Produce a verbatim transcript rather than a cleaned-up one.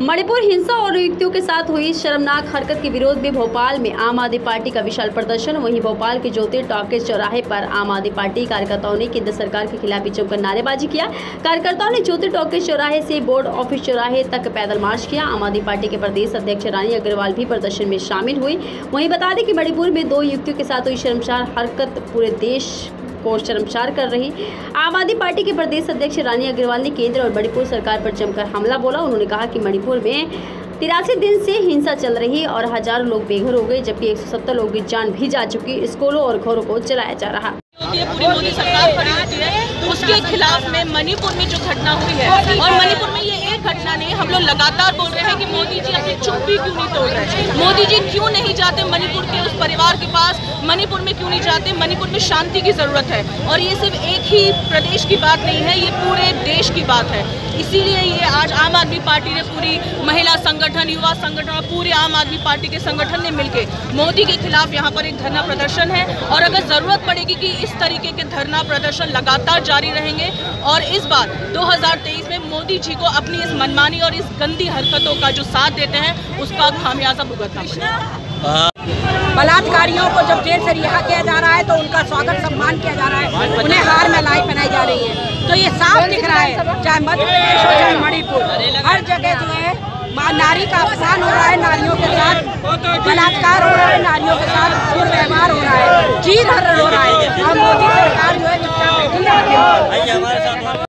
मणिपुर हिंसा और युक्तियों के साथ हुई शर्मनाक हरकत के विरोध में भोपाल में आम आदमी पार्टी का विशाल प्रदर्शन। वहीं भोपाल के ज्योति टॉकीज चौराहे पर आम आदमी पार्टी कार्यकर्ताओं ने केंद्र सरकार के खिलाफ जमकर नारेबाजी किया। कार्यकर्ताओं ने ज्योति टॉकीज चौराहे से बोर्ड ऑफिस चौराहे तक पैदल मार्च किया। आम आदमी पार्टी के प्रदेश अध्यक्ष रानी अग्रवाल भी प्रदर्शन में शामिल हुई। वहीं बता दें कि मणिपुर में दो युक्तियों के साथ हुई शर्मसार हरकत पूरे देश को शर्मसार कर रही। आम आदमी पार्टी के प्रदेश अध्यक्ष रानी अग्रवाल ने केंद्र और मणिपुर सरकार पर जमकर हमला बोला। उन्होंने कहा कि मणिपुर में तिरासी दिन से हिंसा चल रही और हजारों लोग बेघर हो गए, जबकि एक सौ सत्तर लोगों की जान भी जा चुकी। स्कूलों और घरों को चलाया जा रहा। ये पूरी मोदी सरकार खड़ी होती है, उसके खिलाफ में मणिपुर में जो घटना हुई है, और मणिपुर में ये एक घटना नहीं, हम लोग लगातार बोल रहे हैं कि मोदी जी अपनी चुप्पी क्यों नहीं तोड़ रहे, मोदी जी क्यों नहीं जाते मणिपुर के उस परिवार के पास, मणिपुर में क्यों नहीं जाते। मणिपुर में शांति की जरूरत है और ये सिर्फ एक ही प्रदेश की बात नहीं है, ये पूरे देश की बात है। इसीलिए ये आज आम आदमी पार्टी ने पूरी महिला संगठन, युवा संगठन और पूरे आम आदमी पार्टी के संगठन ने मिलकर मोदी के खिलाफ यहाँ पर एक धरना प्रदर्शन है। और अगर जरूरत पड़ेगी कि इस तरीके के धरना प्रदर्शन लगातार जारी रहेंगे और इस बार दो हज़ार तेईस में मोदी जी को अपनी इस मनमानी और इस गंदी हरकतों का जो साथ देते हैं उसका खामियाजा भुगतना पड़ेगा। बलात्कारियों को जब जेल से रिहा किया जा रहा है तो उनका स्वागत सम्मान किया जा रहा है, उन्हें हार मलाई पहनाई जा रही है। तो ये साफ दिख रहा है, चाहे मध्य प्रदेश हो चाहे मणिपुर, हर जगह जो है नारी का अपमान हो रहा है, नारियों के साथ बलात्कार हो रहा है, नारियों के साथ दुर्व्यवहार हो रहा है, चीर हरण हो रहा है। और मोदी सरकार जो है चुपचाप बैठी है।